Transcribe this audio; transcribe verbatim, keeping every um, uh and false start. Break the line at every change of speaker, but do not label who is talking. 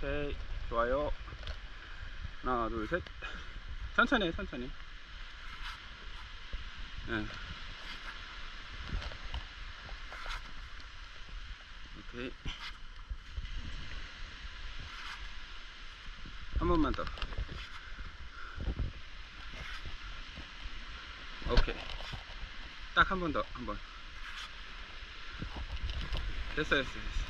오케이, 좋아요. 하나 둘 셋. 천천히 해, 천천히. 네. 오케이. 한 번만 더. 오케이. 딱 한 번 더, 한 번. 됐어, 됐어, 됐어.